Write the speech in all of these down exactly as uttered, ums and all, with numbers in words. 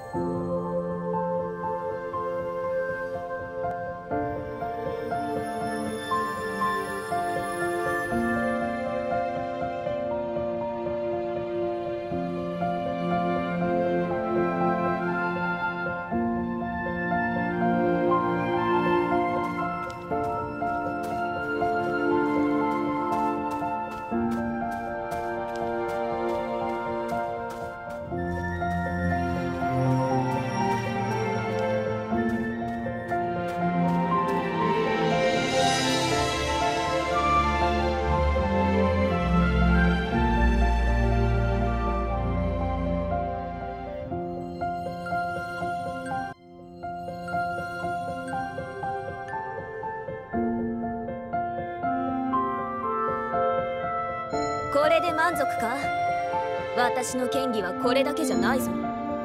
これで満足か？私の剣技はこれだけじゃないぞ。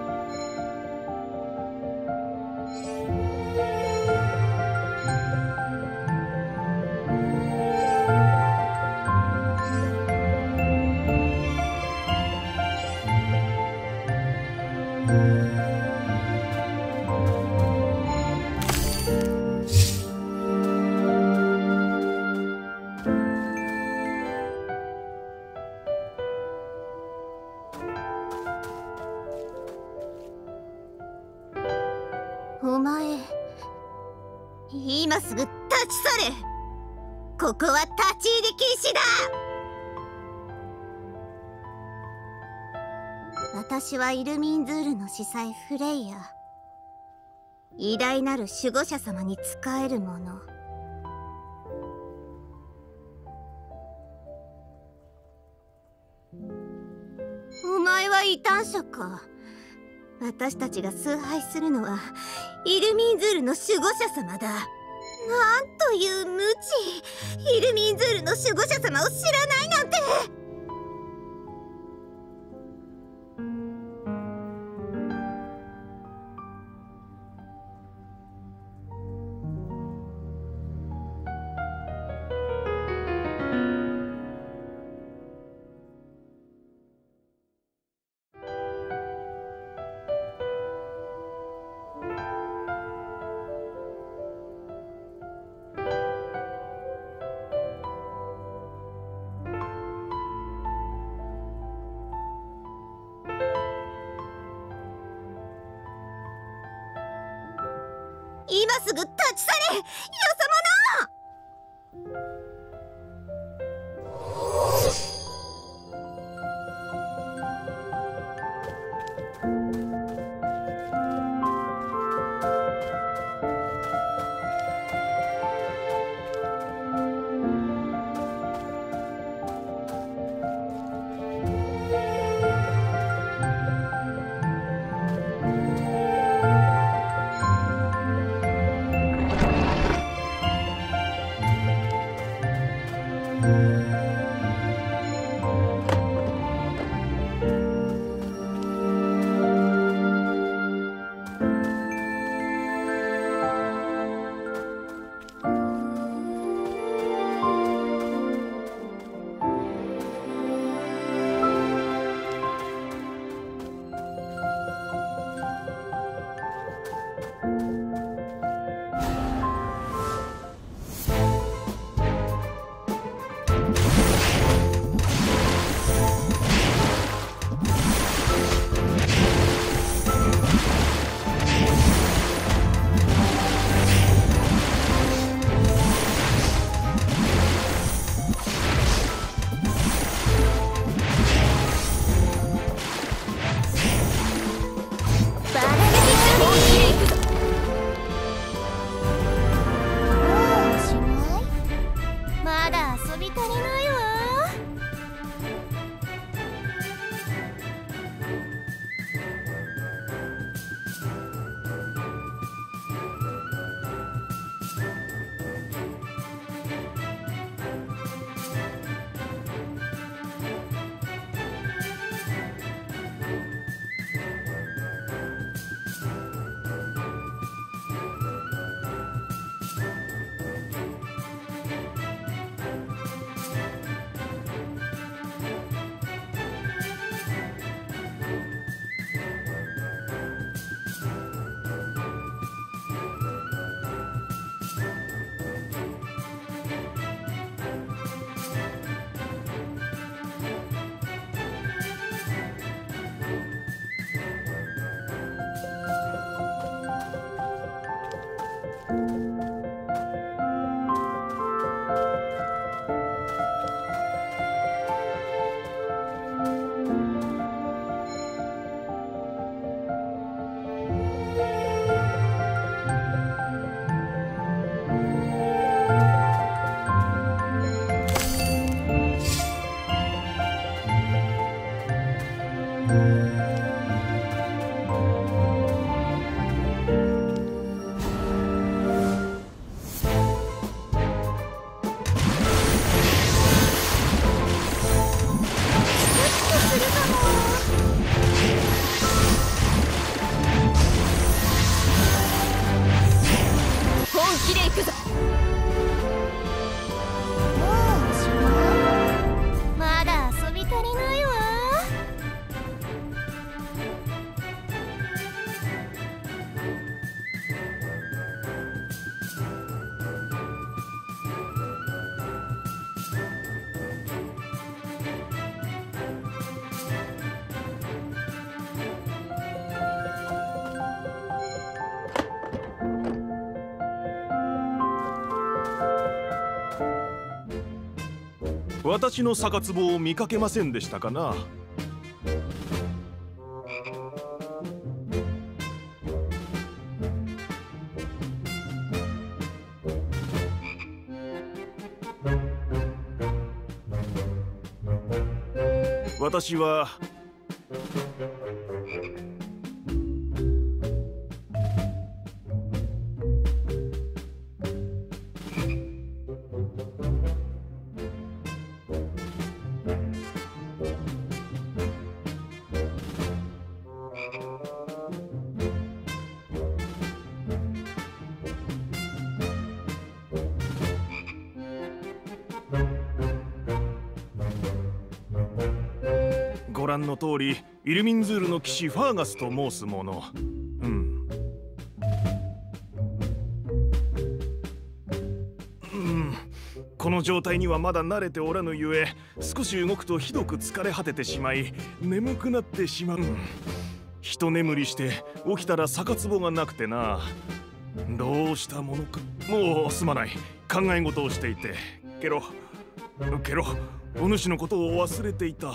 お前、今すぐ立ち去れ。ここは立ち入り禁止だ。私はイルミンズールの司祭フレイヤ。偉大なる守護者様に仕える者。お前は異端者か。私たちが崇拝するのはイルミンズールの守護者様だ。なんという無知。イルミンズールの守護者様を知らないなんて。今すぐ立ち去れ、よそ者。 私の酒壺を見かけませんでしたかな。私はご覧の通りイルミンズールの騎士ファーガスと申す者。うん、うん、この状態にはまだ慣れておらぬゆえ、少し動くとひどく疲れ果ててしまい眠くなってしまう。一眠りして起きたら酒壺がなくてな。どうしたものか。もうすまない、考え事をしていて。けろけろお主のことを忘れていた。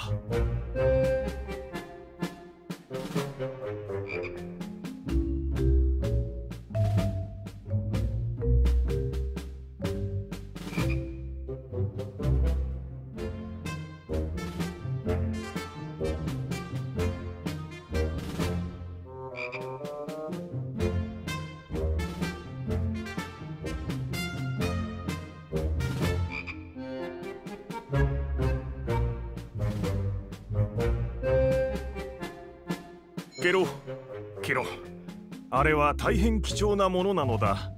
ケロケロ、あれは大変貴重なものなのだ。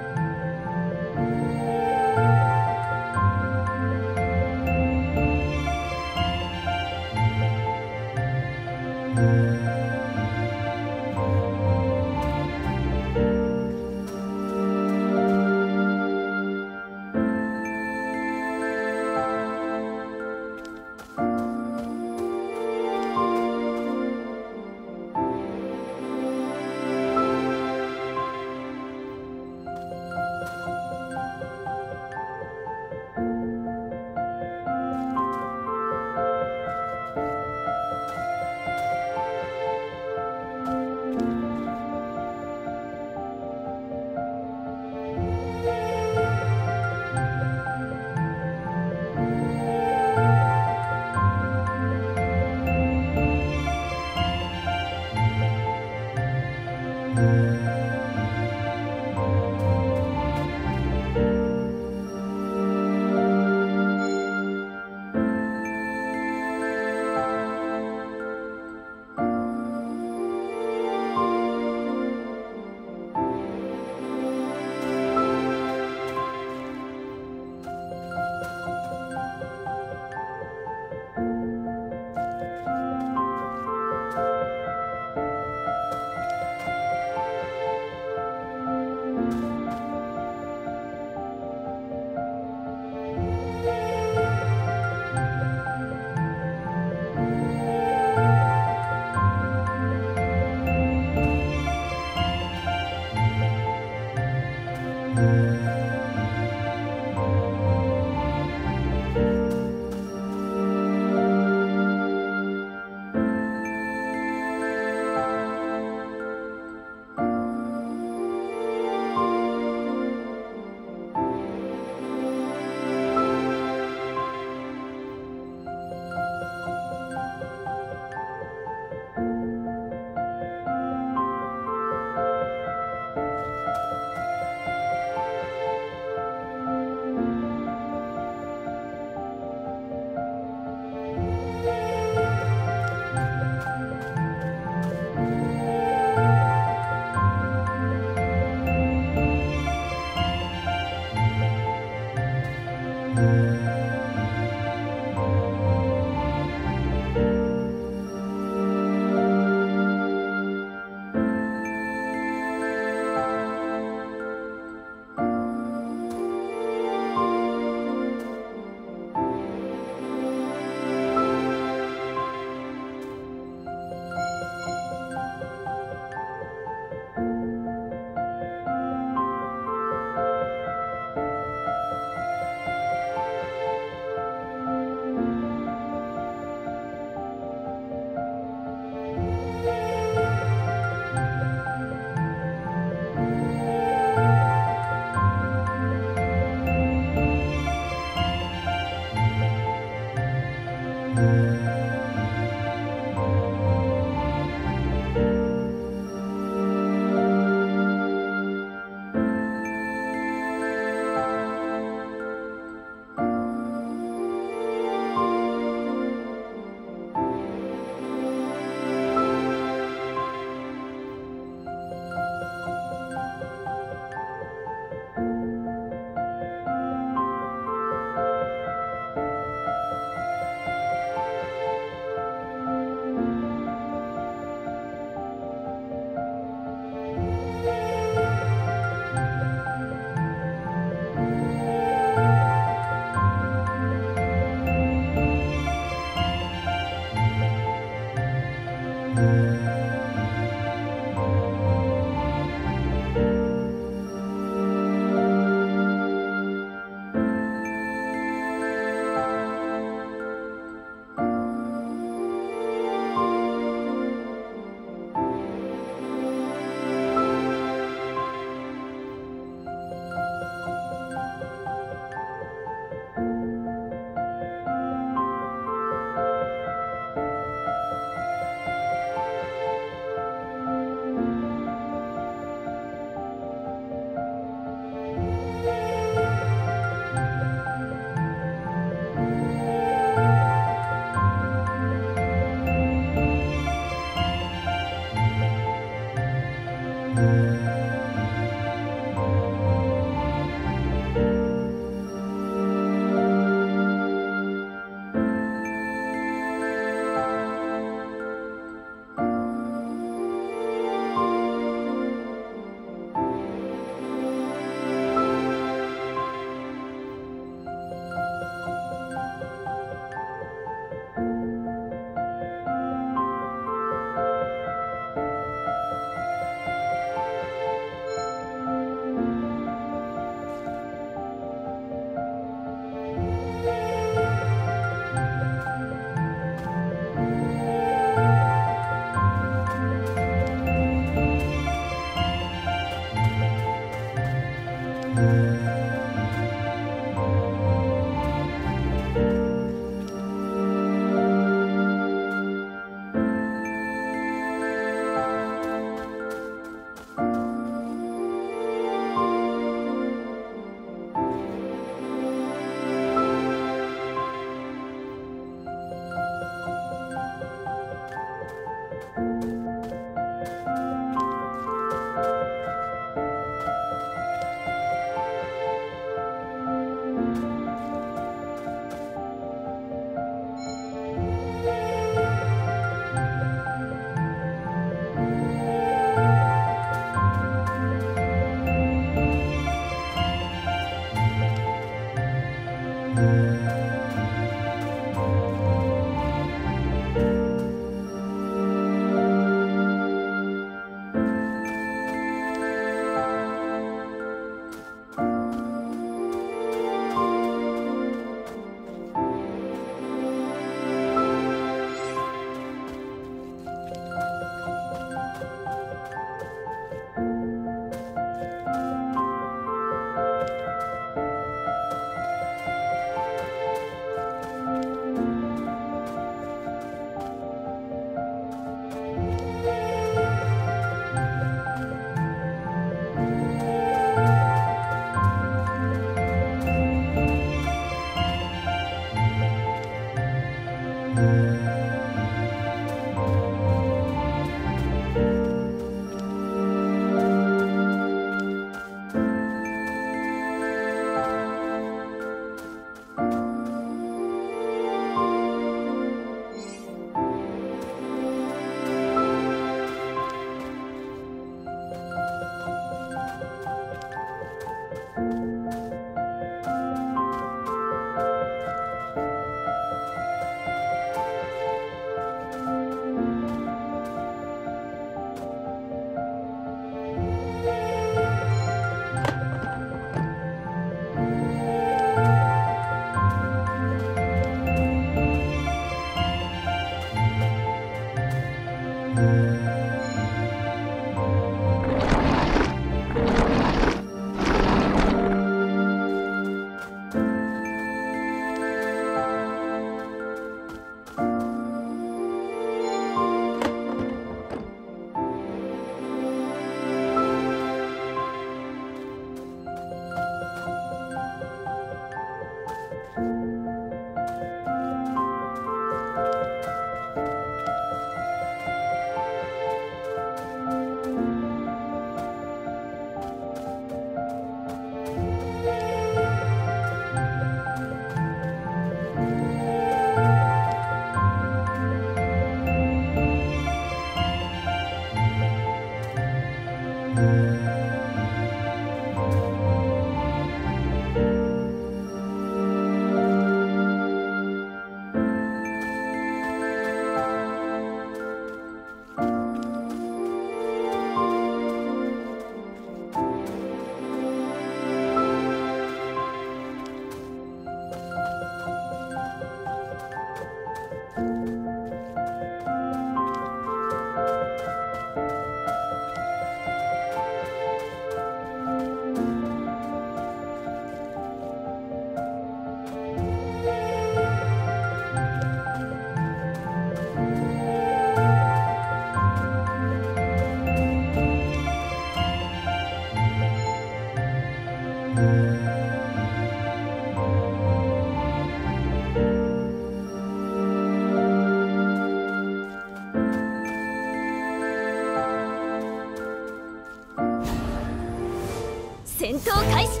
戦闘開始だ。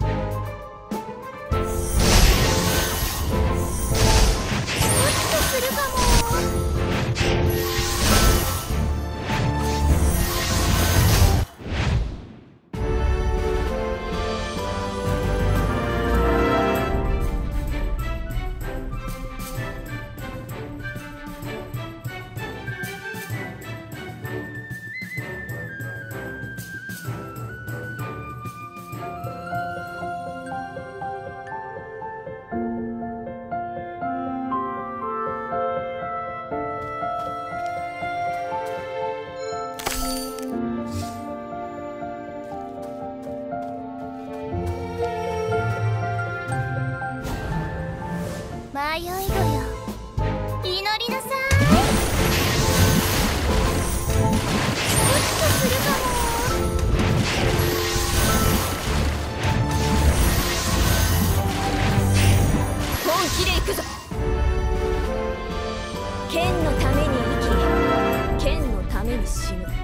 するかも。迷い子よ、祈りなさい。ちょっとするかも。 本気で行くぞ。剣のために生き、剣のために死ぬ。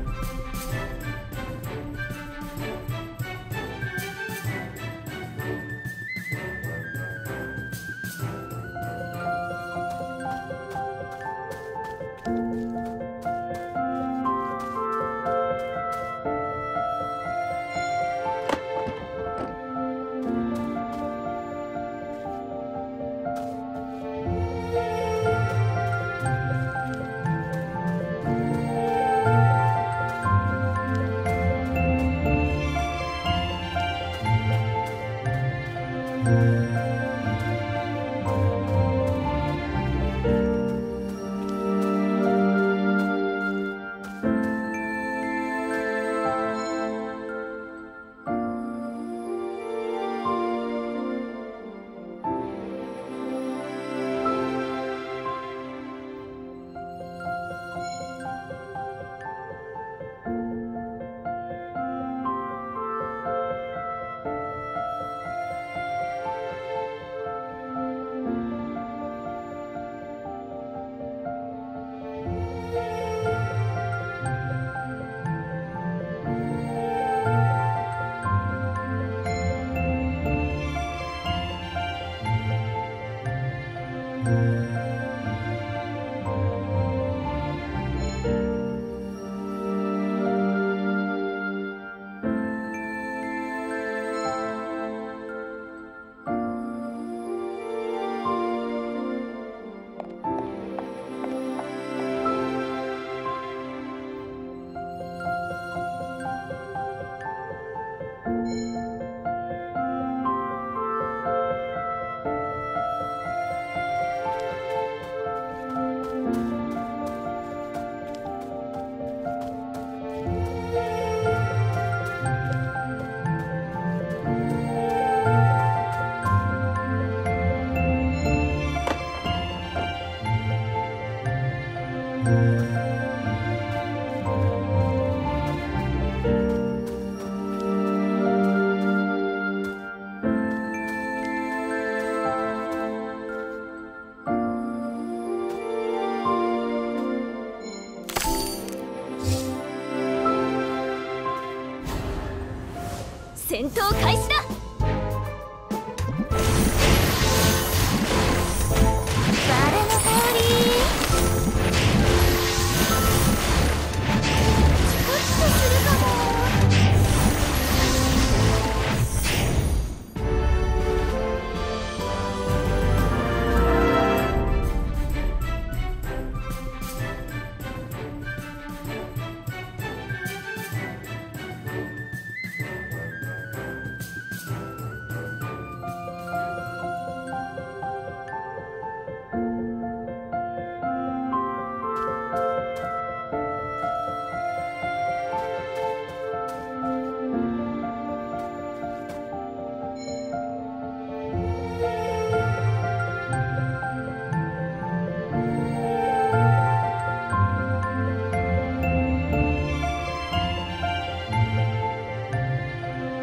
戦闘開始だ。 バラの香り。ちょっとするかも。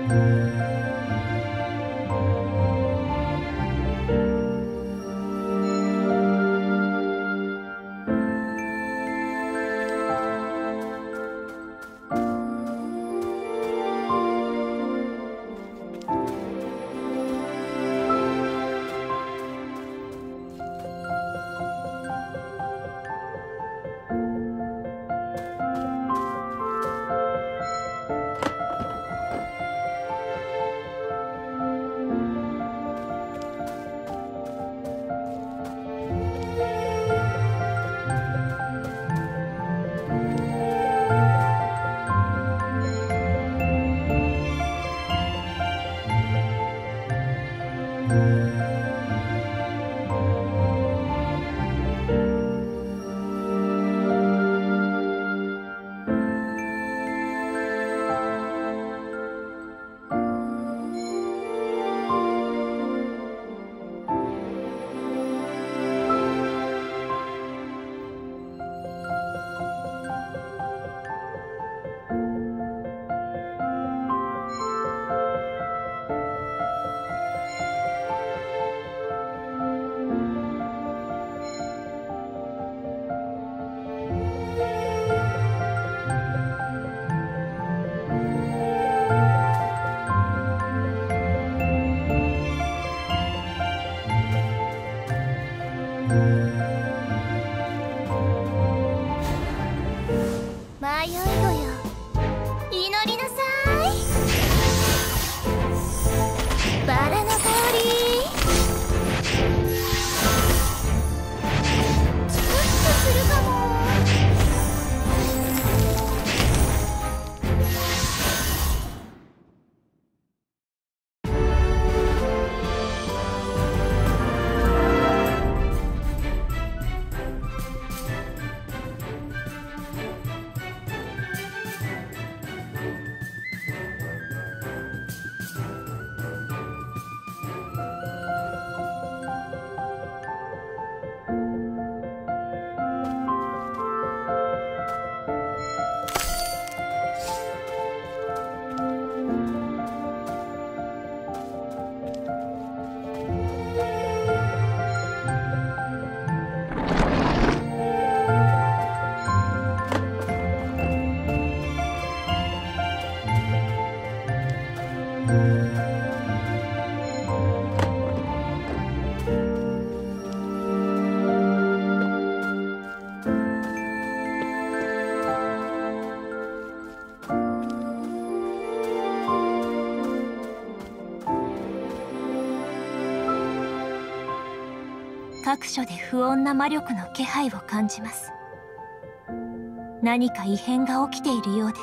迷い子よ、祈りなさい。バラの香り、チクッとするかも。各所で不穏な魔力の気配を感じます。何か異変が起きているようです。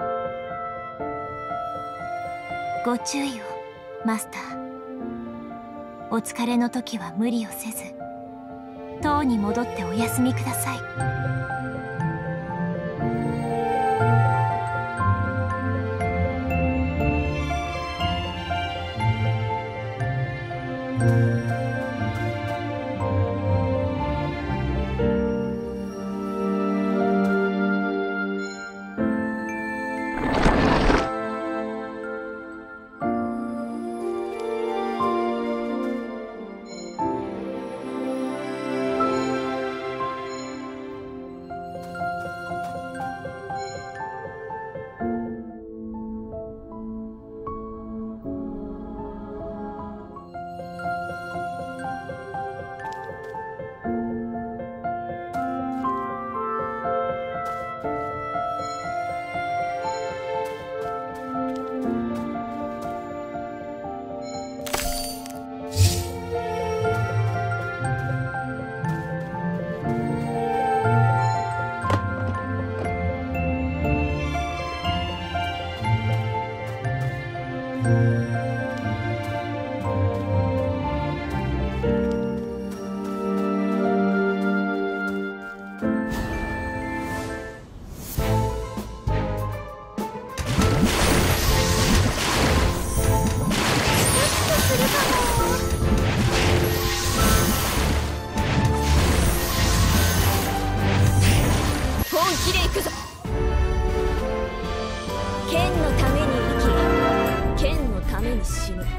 ご注意を、マスター。お疲れの時は無理をせず、塔に戻ってお休みください。剣のために生き、剣に死ぬ。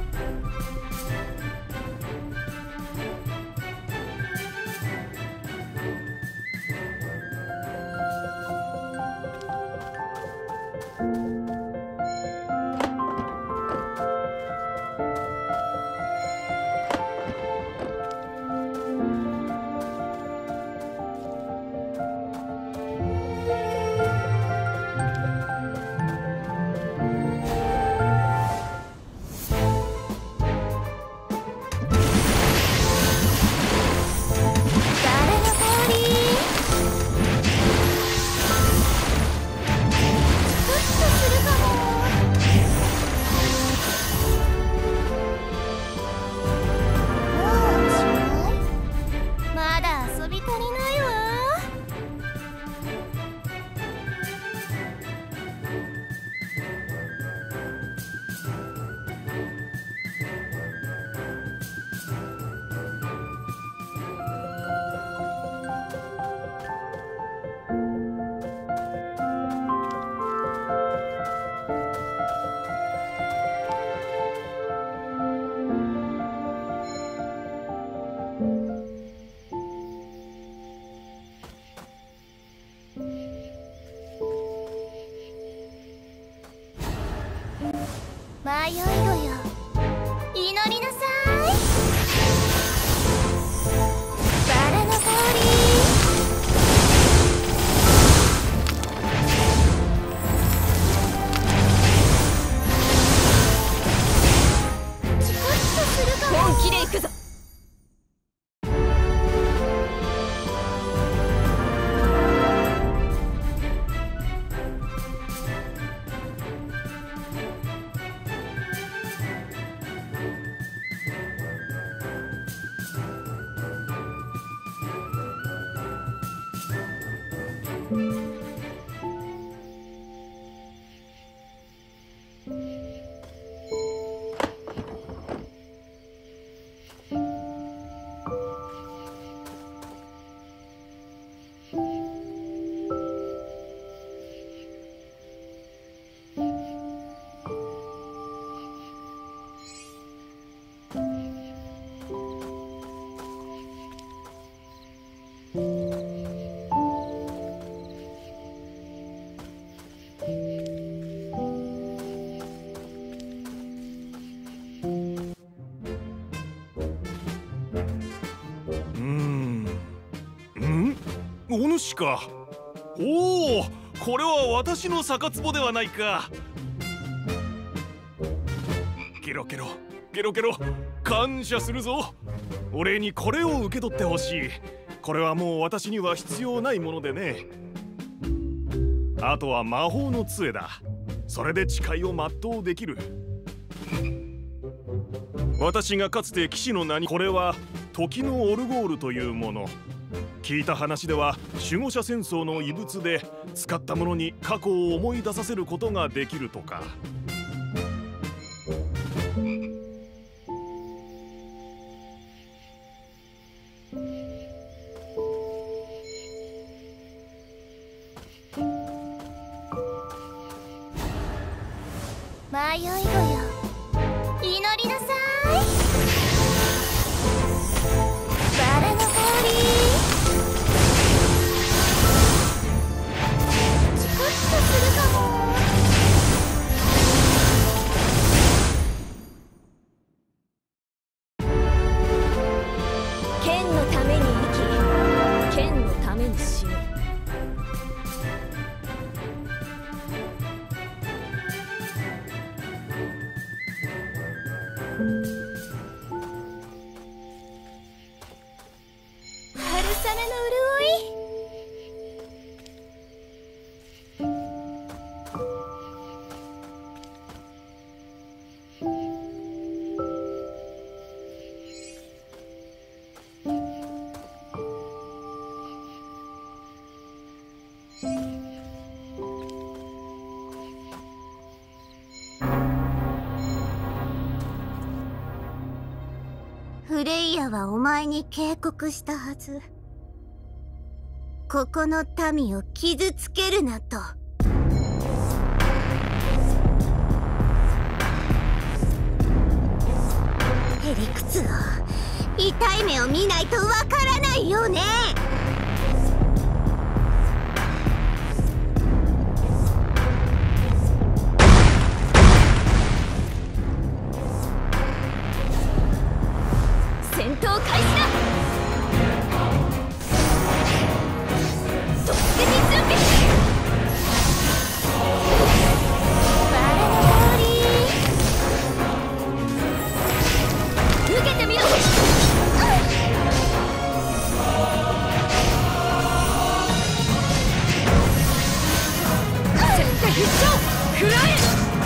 迷い子よ、祈りなさい。バラの香り。チコッとするかも。 本気で行くぞ。 お主か。おお、これは私の逆壺ではないか。ケロケロケロケロ、感謝するぞ。お礼にこれを受け取ってほしい。これはもう私には必要ないものでね。あとは魔法の杖だ。それで誓いを全うできる。私がかつて騎士の名に、これは時のオルゴールというもの。聞いた話では守護者戦争の遺物で、使ったものに過去を思い出させることができるとか。 迷い子よ、祈りなさい。バラの香り。チコッとするかも。 剣のために生き、剣のために死ぬ。 春雨の潤い。フレイヤはお前に警告したはず。ここの民を傷つけるなと。 痛い目を見ないとわからないよね。 戦闘開始だ。突撃準備。バラの香り。受けてみろ。戦火必勝。食らえ。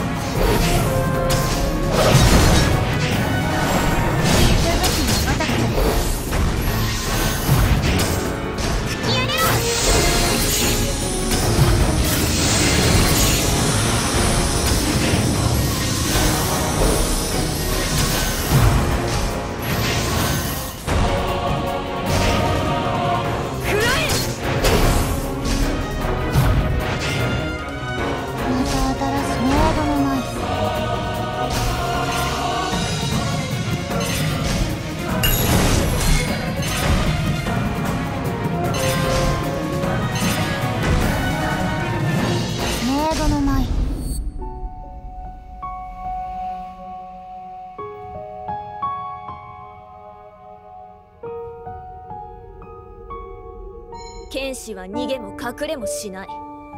剣士は逃げも隠れもしない。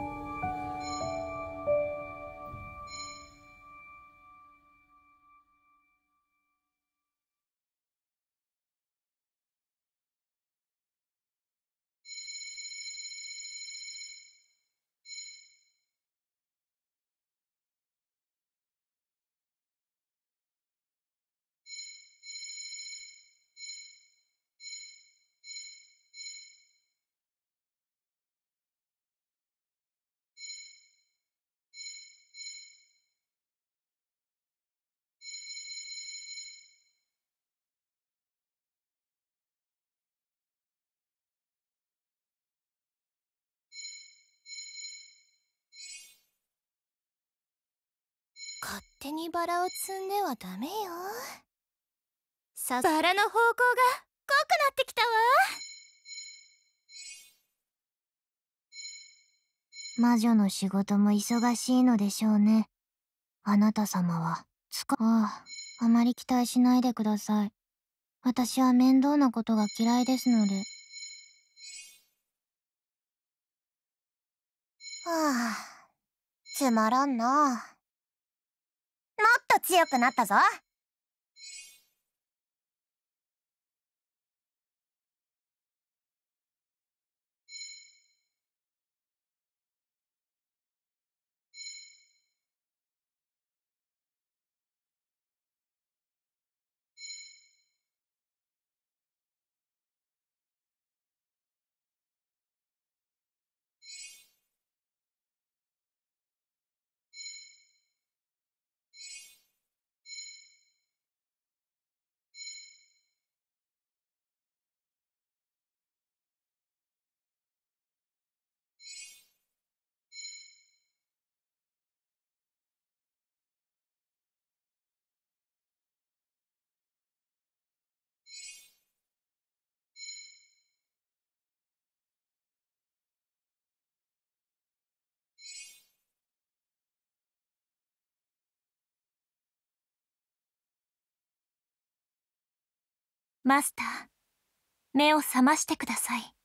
勝手にバラを摘んではダメよ。さバラの方向が濃くなってきたわ。 魔女の仕事も忙しいのでしょうね。あなた様はつかああ、あまり期待しないでください。私は面倒なことが嫌いですので。はあ、つまらんな。もっと強くなったぞ。マスター、目を覚ましてください。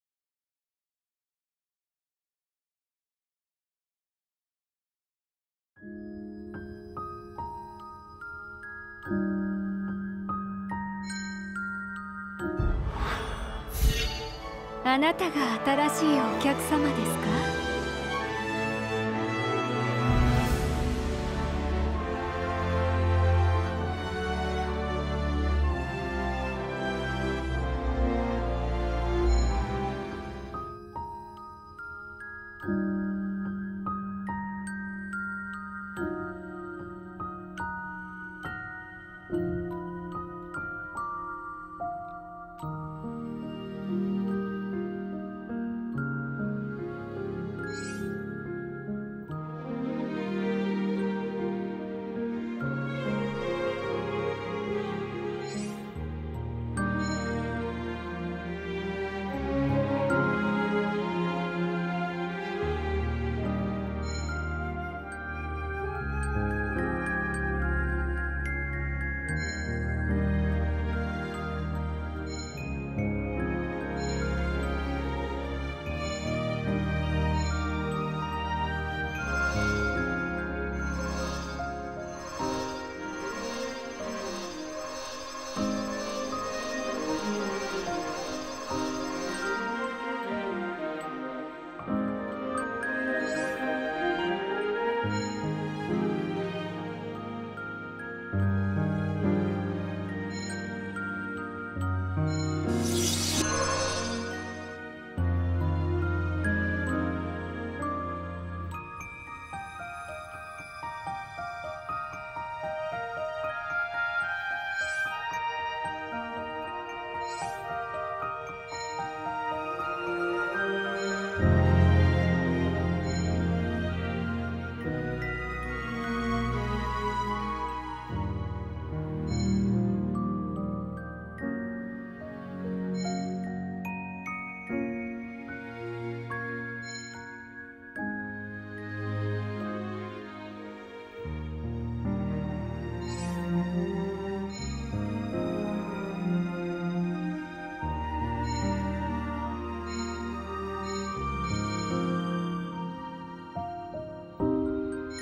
あなたが新しいお客様ですか？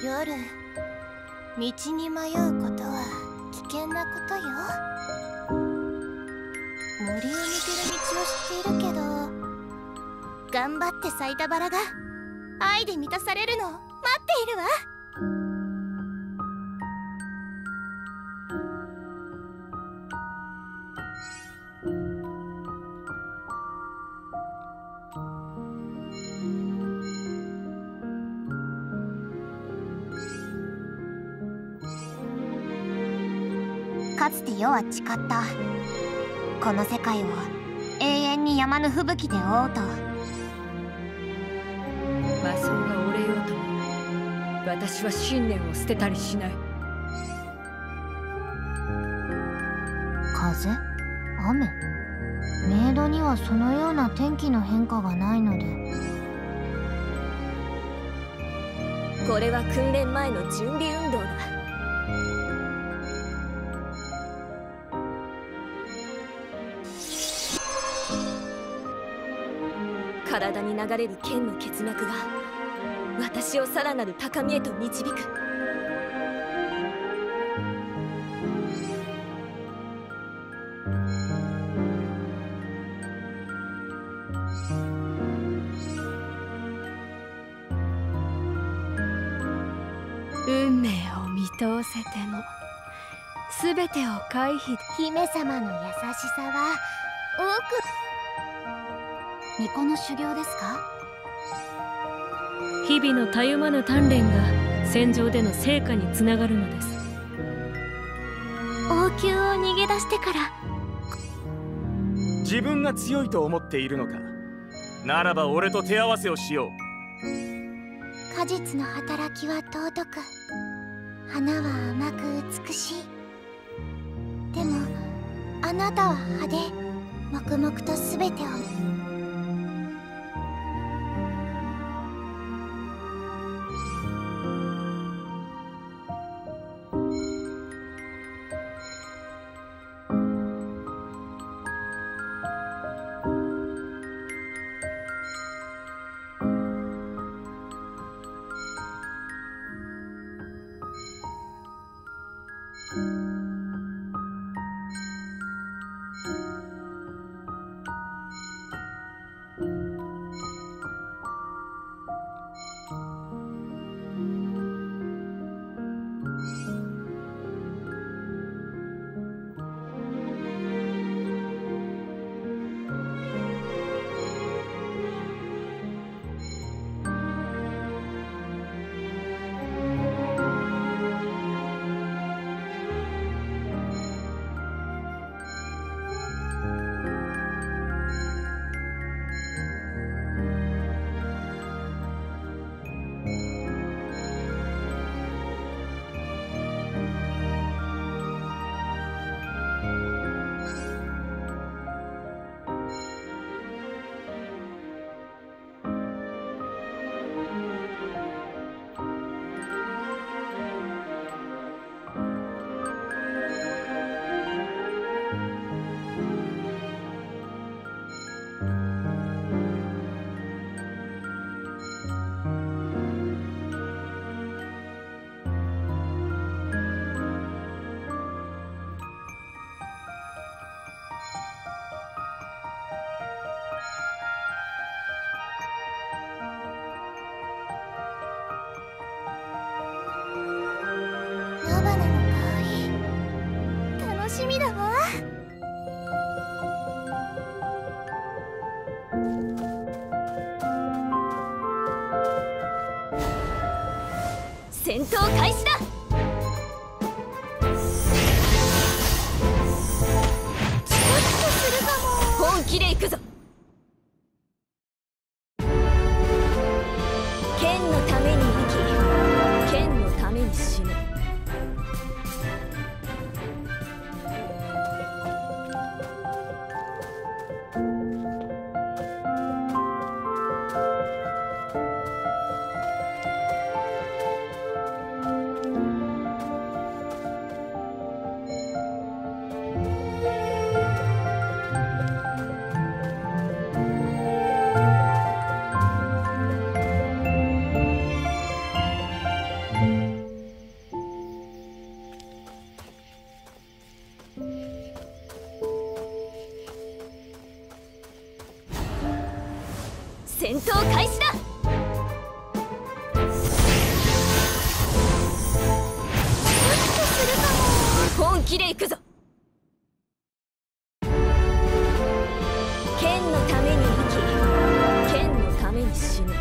夜道に迷うことは危険なことよ。森を抜ける道を知っているけど、頑張って咲いたバラが愛で満たされるのを待っているわ。かつて世は誓った。この世界を永遠に山の吹雪で覆うと。 魔性が折れようとも私は信念を捨てたりしない。 風？雨？メイドにはそのような天気の変化がないので。 これは訓練前の準備運動だ。体に流れる剣の血脈が私をさらなる高みへと導く。運命を見通せても全てを回避。 姫様の優しさは多く。巫女の修行ですか？ 日々のたゆまぬ鍛錬が戦場での成果につながるのです。 王宮を逃げ出してから。 自分が強いと思っているのか。ならば俺と手合わせをしよう。 果実の働きは尊く、花は甘く美しい。でもあなたは派手、黙々と全てを。楽しみだわ。 戦闘開始だ。 ちょっとするかも。 本気で行くぞ。剣のために生き、剣のために死ぬ。 気で行くぞ。剣のために生き、剣のために死ぬ。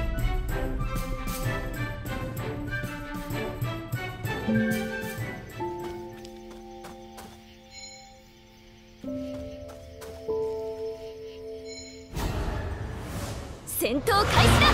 戦闘開始だ。